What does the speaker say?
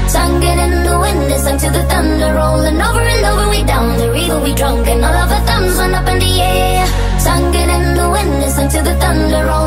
Singing in the wind, it's sung to the thunder, rolling over and over, we down the river, we drunk, and all of our thumbs went up in the air. Singing in the wind, it's sung to the thunder, rolling